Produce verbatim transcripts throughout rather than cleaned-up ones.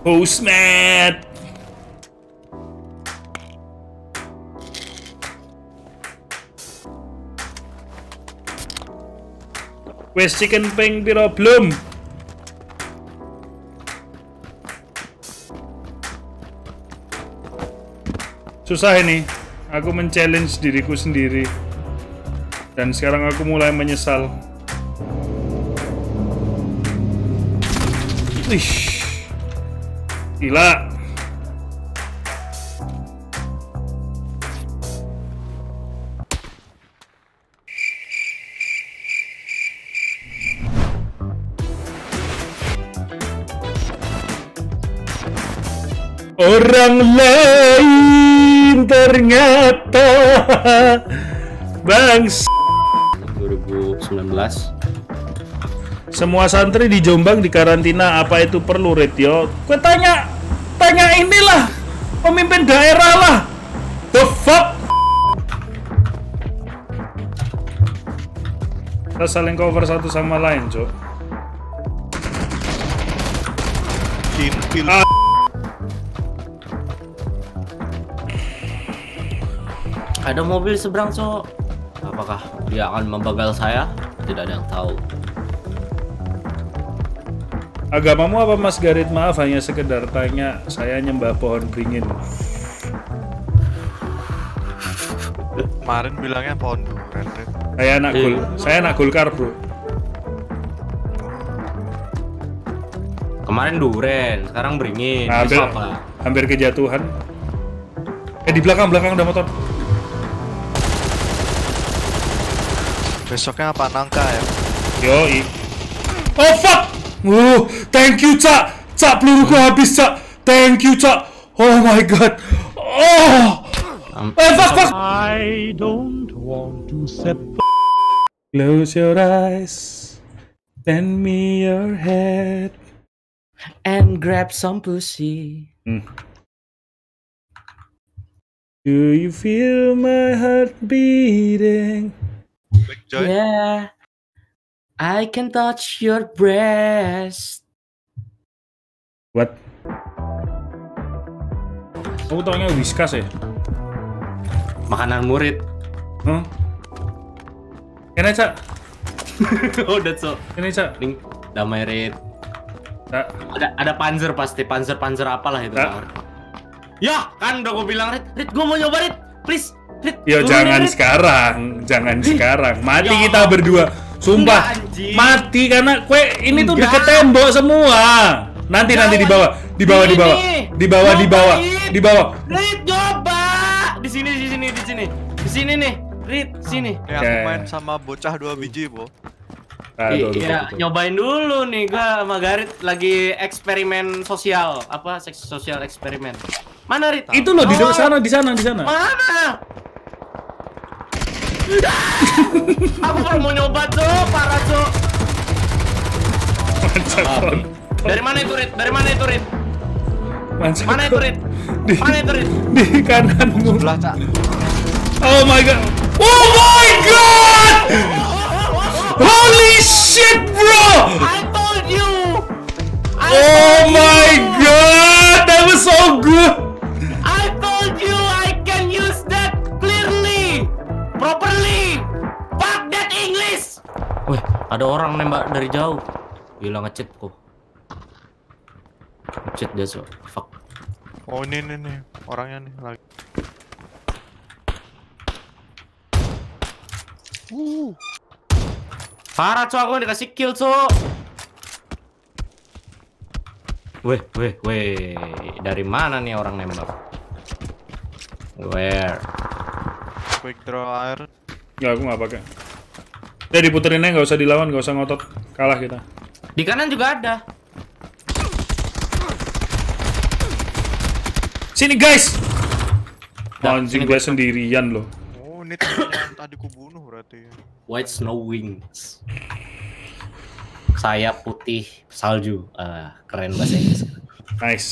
Housemat. Wes chicken ping piro belum? Susah ini. Aku men-challenge diriku sendiri. Dan sekarang aku mulai menyesal. Wih. Gila. Orang lain ternyata bangs. dua ribu sembilan belas. Semua santri di Jombang dikarantina, apa itu perlu, Retio? Gue tanya, tanya inilah pemimpin daerah lah. The fuck? Kita saling cover satu sama lain, Cok. Kill, kill. Ah. Ada mobil seberang, Cok. Apakah dia akan membagal saya? Tidak ada yang tahu. Agamamu apa, Mas Garit? Maaf, hanya sekedar tanya. Saya nyembah pohon beringin. Kemarin bilangnya pohon durian. Saya anak gul, saya anak Golkar, bro. Kemarin duren, sekarang beringin. Nah, hampir, apa? hampir kejatuhan. Eh, di belakang, belakang ada motor. Besoknya apa, nangka ya? Yoi. Oh fuck! Uh, thank you, Cak. Cak, peluruku habis, Cak. Thank you, Cak. Oh my god. Oh. Um, Eh, fuck, fuck. I don't want to set. Close your eyes. Lend me your head. And grab some pussy. Hmm. Do you feel my heart beating? Joy. Yeah, I can touch your breast. What? Aku taunya Whiskas ya? Makanan murid. Huh? Ini, Cak. Oh, that's so. Ini, Cak. Link, damai Rit. Cak. Ada ada panzer pasti, panzer panzer apalah itu. Cak. Ya, kan udah gue bilang Rit, Rit, gue mau nyoba Rit, please. Rit, Yo, turunin, jangan Rit. sekarang, jangan sekarang. Mati Ya. kita berdua. Sumpah, Enggak, anjing. mati karena kue ini tuh Enggak. deket tembok semua. Nanti nanti di bawah, di bawah, di bawah, di bawah, di bawah, di bawah. Rit, coba. Di sini, di sini, di sini, di sini nih, Rit, sini. Yang Oke. main sama bocah dua biji, Bo. Aduh, Iya, nyobain dulu nih, gua sama Garit lagi eksperimen sosial, apa seks sosial eksperimen. Mana Rit? itu loh di Oh, sana, di sana, di sana. Mana? Aku baru mau nyoba, Cok, parah, Cok. Mancak kontol. Dari mana itu, Rit? Dari mana itu, Rit? Mancak Mana itu, Rit? Di, Mana itu, Rit? di kananmu. Sebelah, Cak. Oh my god. Oh my god. Holy shit, bro. I told you. I Oh told my you. god. That was so good. I told you I can use that clearly, properly. Fuck that English. Wih, ada orang nembak dari jauh. Gila, nge-cheat kok. Nge-cheat dia, so. Fuck. Oh, ini nih nih orangnya nih lagi. Uh. Parah, Cok, aku dikasih kill, Cok. Weh, weh, weh. Dari mana nih orang nembak? Where? Quick draw air. Nggak, aku nggak pakai. Ya diputerin aja, nggak usah dilawan, nggak usah ngotot. Kalah kita. Di kanan juga ada. Sini guys. Dah, Anjing, sini, gue guys. sendirian loh. Oh, ini temennya yang tadi ku bunuh berarti. White snow wings. Sayap putih salju. Ah, keren bahasa Inggris. Nice.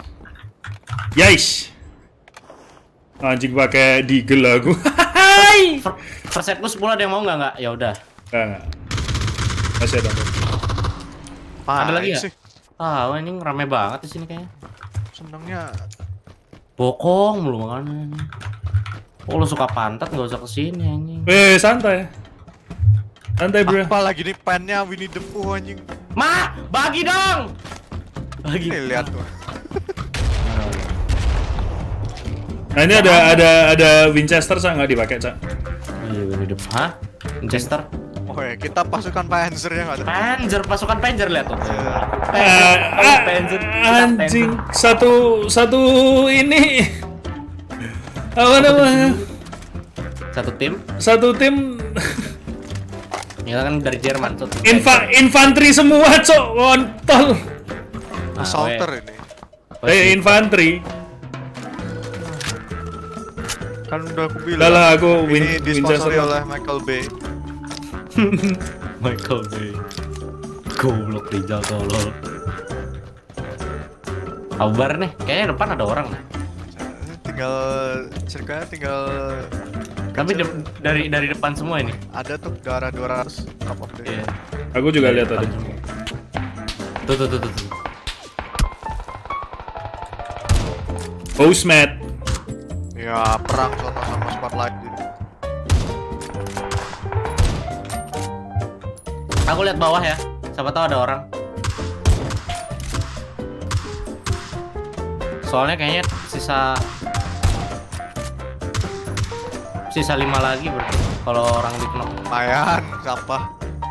Yes. Anjing pakai deagle aku. Hai. Persepus pula ada yang mau nggak nggak? Ya udah. Enggak, enggak. Masih ada. Ada lagi nggak? sih? Tahu ini rame banget di sini kayaknya. Senengnya Bokong mulu makanya. Oh lu suka pantat nggak usah kesini anjing. Eh santai. Santai bro. apa lagi nih pennya Winnie the Pooh anjing. Ma, bagi dong. Bagi. Nih lihat tuh. Nah ini ada ada ada Winchester Cak, nggak dipakai Cak? Oh iya bener. Hah? Winchester? Oh ya, kita pasukan Panzer ya nggak ada. Panzer, pasukan Panzer lihat tuh. Eh, ah, Panzer. anjing satu satu ini apa namanya? Satu tim. Satu tim Ya kan dari Jerman tuh. infa infanteri semua cok kontol. Assaulter ini. Eh infanteri. Kan udah aku bilang. Lah lah aku win Ini disponsori oleh Michael Bay. Michael Bay. Goblok Rijal tolol. Kabar nih, kayaknya depan ada orang nih. Tinggal circle tinggal Tapi de dari dari depan semua ini. ada tuh ke arah dua ratus top of the. Iya. Aku juga lihat tadi. Tuh tuh tuh tuh. tuh. Housemat. Ya, perang sono sama Spotlight gitu. Aku lihat bawah ya. Siapa tahu ada orang. Soalnya kayaknya sisa sisa lima lagi bro. Kalau orang di knock. Lumayan, sampah.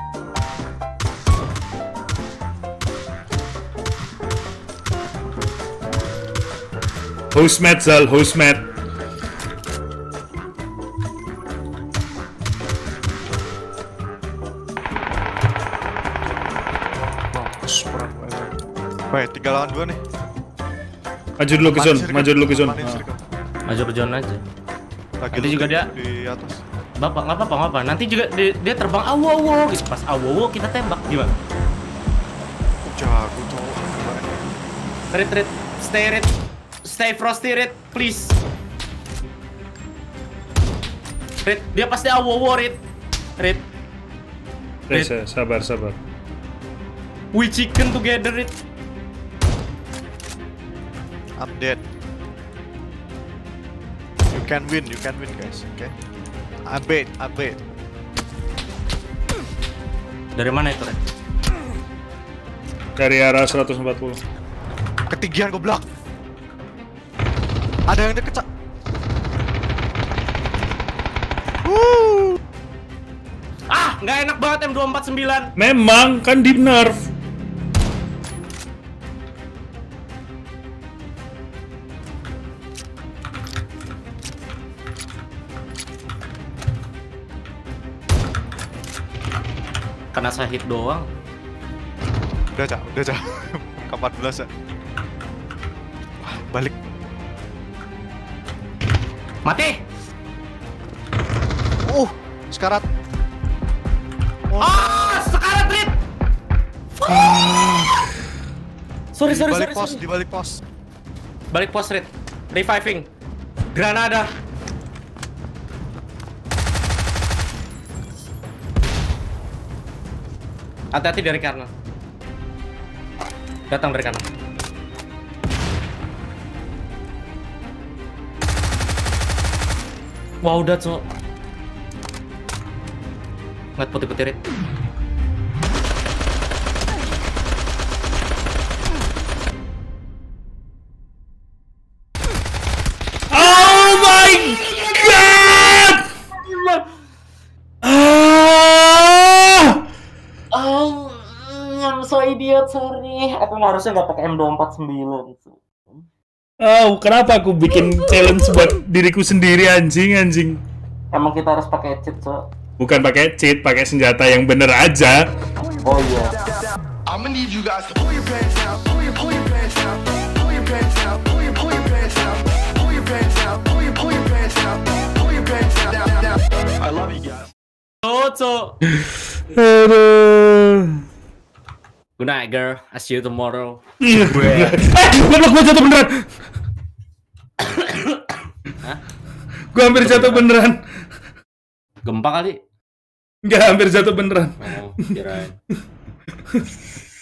Housemat Zal, housemat. Perang. Wait, tiga lawan dua nih. Maju dulu ke zone, maju dulu ke zone. Panin circle. Maju ke zone aja. Lagi Nanti juga looting dia- di atas. Bapak nggak apa-apa nggak apa. Nanti juga dia, dia terbang awo-awo gitu. Pas awo-awo kita tembak gimana? Jago cowok. Rit rit, stay rit, stay frosty rit, please. Rit, dia pasti awo-awo rit, rit. Eh, sa- sabar, sabar. We chicken together rit. I'm dead. You can win, you can win guys, okay? I bet, I bet. Dari mana itu rit? Dari arah seratus empat puluh. Ketinggian goblok. Ada yang deket, Cak. Wuh. Ah, nggak enak banget M dua empat sembilan. Memang kan di nerf. Karena saya hit doang. Udah, Cak, udah, Cak. Ke empat belas ya. Wah, balik. Mati. Uh, sekarat. Oh, Ah, sekarat rit. Sorry, di sorry, balik sorry, pos, sorry. di balik pos. Balik pos rit. Reviving. Granada. Hati-hati dari kanan. Datang dari kanan. Wow, udah so. Ngeliat putih-putih rit. Oh my god! Ah! Oh, I'm so idiot, sorry. Aku harusnya nggak pakai M dua empat sembilan. Oh, kenapa aku bikin challenge buat diriku sendiri anjing anjing? Emang kita harus pakai cheat, so. Bukan pakai cheat, pakai senjata yang bener aja. Oh iya. I'ma need you guys to pull your pants down, pull your pull your pants down, pull your pants down, pull your pull your pants down, pull your pants down, pull your pull your pants down, pull your pants down, down, down. I love you guys. Oh, so. Aduh. Good night, girl. I see you tomorrow. Eh, goblok gua jatuh beneran. Hah? Gua hampir jatuh beneran. Gempa kali? Enggak, hampir jatuh beneran. Oh, kirain.